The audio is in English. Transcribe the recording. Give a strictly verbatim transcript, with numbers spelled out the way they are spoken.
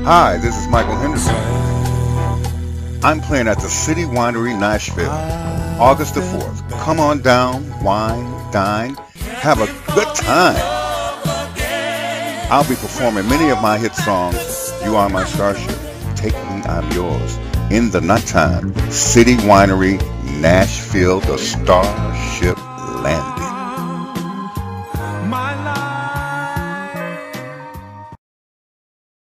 Hi, this is Michael Henderson. I'm playing at the City Winery, Nashville, August the fourth. Come on down, wine, dine, have a good time. I'll be performing many of my hit songs, You Are My Starship, Take Me, I'm Yours, In the Nighttime, City Winery, Nashville, the Starship Landing.